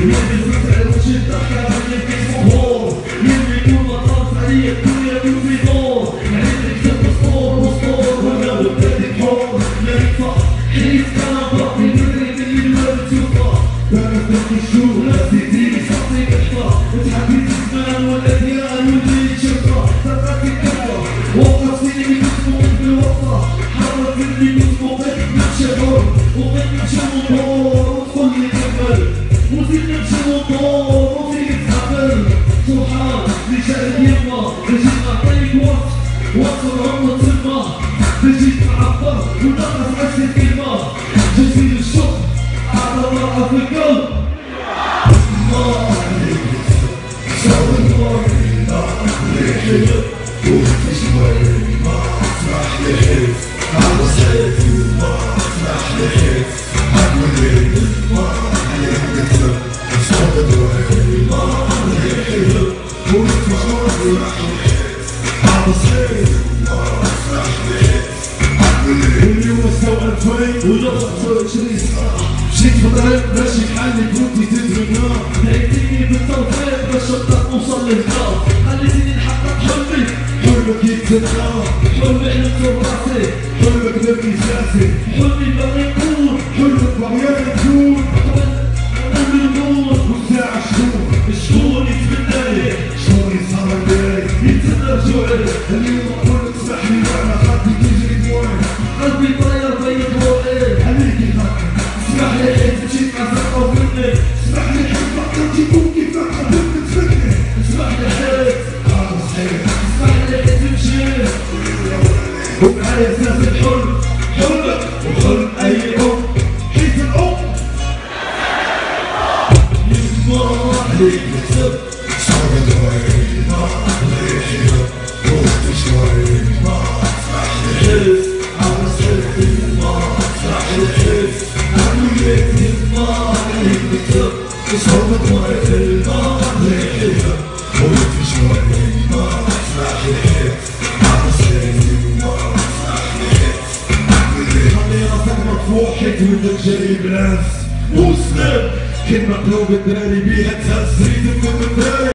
مشيت في الطريق باش يحلي كنتي تتركنا، هيتيني بالتوفيق باش نقدر نوصل للهدف، خليتيني نحقق حلمي، حلمك يتسنى، حلمي حلمت براسي، حلمك نبني ساسي، حلمي باغي نكون، حلمك باغي نكون، قبل نموت والساعة شكون يتمنالي، شكون يسهر لي، يتسنى رجوعي، اليوم نقولك اسمح لي وانا خاطري تجري دموعي، قلبي طاير بين ضوئي، عليك يخاطر اسمح لي حيت مشيت مع زرقا وفني، اسمح لي حيت بطلت يكون كيف ما حبيت تفكني، اسمح لي حيت صحيح، اسمح لي حيت مشيت ومعايا اساس الحلم، حلمك وحلم اي ام، حيت الام يسمع عليك يكسب صعب دواعي ما عليك وقت شوي ما اسمح لي حيت عاوز حيت ما اسمح لي حيت صوبت مرة الماء لحيها قلت شوي ما اسمح لحيت عرسيني ما اسمح لحيت خلي راسك مرفوع حيت ودك جاي بلاس وسلام كان مقلوب الدراري بيها تهز ريتك من الدراري